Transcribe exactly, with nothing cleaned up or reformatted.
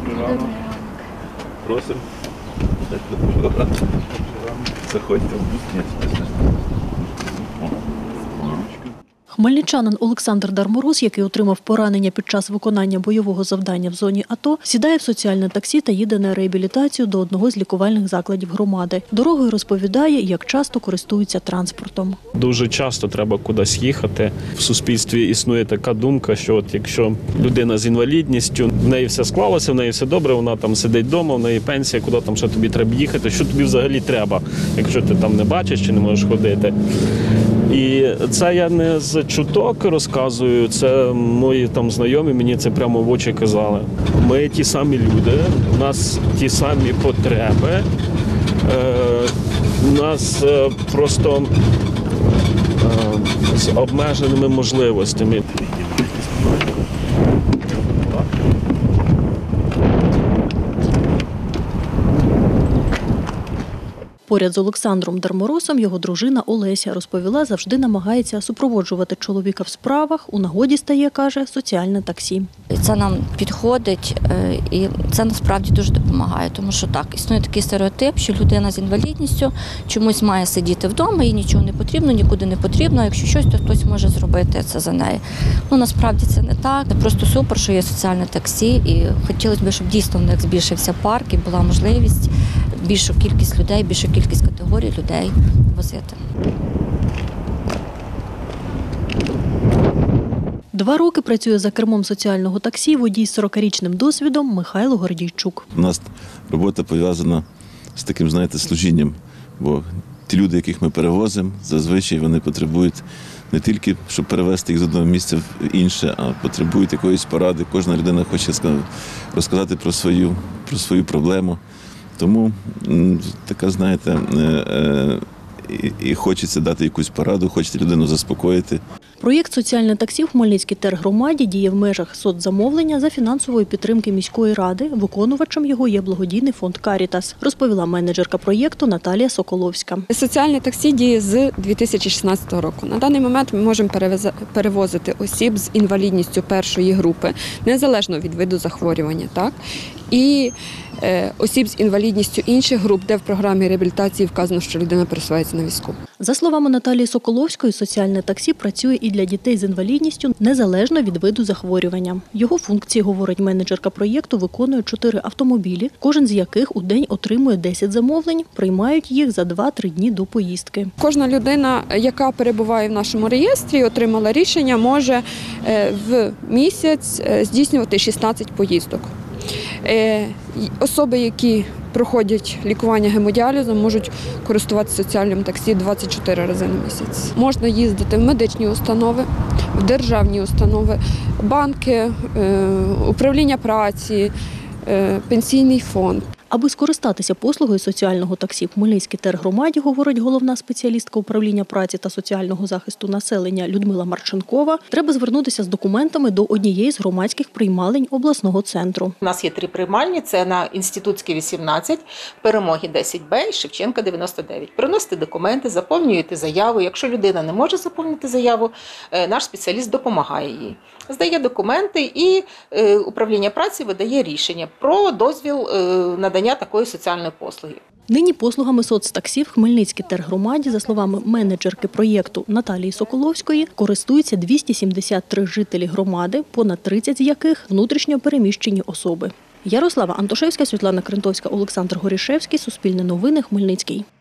Просимо. Заходьте в бус. Хмельничанин Олександр Дармороз, який отримав поранення під час виконання бойового завдання в зоні АТО, сідає в соціальне таксі та їде на реабілітацію до одного з лікувальних закладів громади. Дорогою розповідає, як часто користується транспортом. Дуже часто треба кудись їхати. В суспільстві існує така думка, що от якщо людина з інвалідністю, в неї все склалося, в неї все добре, вона там сидить вдома, в неї пенсія, куди там ще тобі треба їхати, що тобі взагалі треба, якщо ти там не бачиш чи не можеш ходити. І це я не з чуток розказую, це мої там знайомі мені це прямо в очі казали. Ми ті самі люди, у нас ті самі потреби, у нас просто з обмеженими можливостями. Поряд з Олександром Дарморозом його дружина Олеся розповіла, завжди намагається супроводжувати чоловіка в справах. У нагоді стає, каже, соціальне таксі. Це нам підходить і це насправді дуже допомагає, тому що так, існує такий стереотип, що людина з інвалідністю чомусь має сидіти вдома, їй нічого не потрібно, нікуди не потрібно, а якщо щось, то хтось може зробити це за неї. Ну, насправді це не так, це просто супер, що є соціальне таксі і хотілося б, щоб дійсно в них збільшився парк і була можливість більшу кількість людей, більшу кількість категорій людей возити. Два роки працює за кермом соціального таксі водій з сорокарічним досвідом Михайло Гордійчук. У нас робота пов'язана з таким, знаєте, служінням, бо ті люди, яких ми перевозимо, зазвичай вони потребують не тільки, щоб перевезти їх з одного місця в інше, а потребують якоїсь поради. Кожна людина хоче розказати про свою, про свою проблему. Тому така, знаєте, і хочеться дати якусь пораду, хочеться людину заспокоїти. Проєкт «Соціальне таксі» в Хмельницькій тергромаді діє в межах соцзамовлення за фінансової підтримки міської ради. Виконувачем його є благодійний фонд «Карітас», розповіла менеджерка проєкту Наталія Соколовська. Соціальне таксі діє з дві тисячі шістнадцятого року. На даний момент ми можемо перевозити осіб з інвалідністю першої групи, незалежно від виду захворювання, так? І осіб з інвалідністю інших груп, де в програмі реабілітації вказано, що людина пересувається на візку. За словами Наталії Соколовської, соціальне таксі працює і для дітей з інвалідністю, незалежно від виду захворювання. Його функції, говорить менеджерка проєкту, виконує чотири автомобілі, кожен з яких у день отримує десять замовлень, приймають їх за два-три дні до поїздки. Кожна людина, яка перебуває в нашому реєстрі, отримала рішення, може в місяць здійснювати шістнадцять поїздок. Особи, які проходять лікування гемодіалізом, можуть користуватися соціальним таксі двадцять чотири рази на місяць. Можна їздити в медичні установи, в державні установи, банки, управління праці, пенсійний фонд. Аби скористатися послугою соціального таксі в Хмельницькій тергромаді, говорить головна спеціалістка управління праці та соціального захисту населення Людмила Марченкова, треба звернутися з документами до однієї з громадських приймалень обласного центру. У нас є три приймальні, це на Інститутській вісімнадцять, Перемоги десять Б і Шевченка дев'яносто дев'ять. Приносите документи, заповнюєте заяву. Якщо людина не може заповнити заяву, наш спеціаліст допомагає їй. Здає документи і управління праці видає рішення про дозвіл надання такої соціальної послуги. Нині послугами соцтаксі в Хмельницькій тергромаді, за словами менеджерки проєкту Наталії Соколовської, користуються двісті сімдесят три жителі громади, понад тридцять з яких – внутрішньо переміщені особи. Ярослава Антошевська, Світлана Крентовська, Олександр Горішевський. Суспільне новини. Хмельницький.